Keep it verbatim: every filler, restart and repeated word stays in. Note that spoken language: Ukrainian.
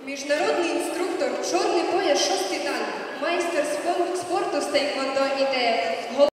Міжнародний інструктор, чорний пояс, шостий дан, майстер спорту з тейквондо ідея.